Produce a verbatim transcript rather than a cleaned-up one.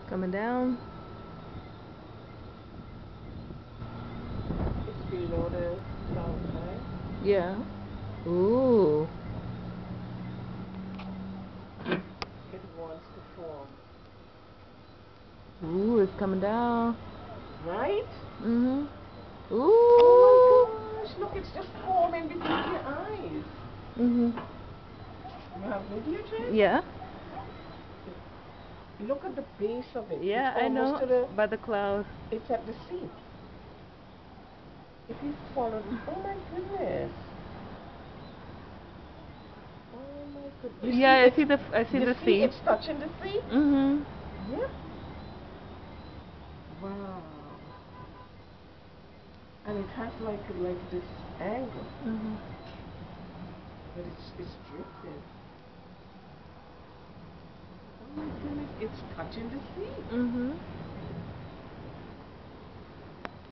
Coming down. It's below the cloud, right? Yeah. Ooh. It wants to form. Ooh, it's coming down. Right? Mhm. Oh Ooh. my gosh, look, it's just forming between your eyes. Mhm. You have video, Jay? Yeah. Look at the base of it. It's Yeah, I almost know. to the, By the cloud. it's at the sea. If you follow this, oh my goodness. Oh my goodness. You Yeah, see I it's, see the I see you the see sea. it's touching the sea? Mhm. Yeah. Wow. And it has like like this angle, Mhm. but it's it's drifting. Oh my goodness, it's touching the sea. Mhm.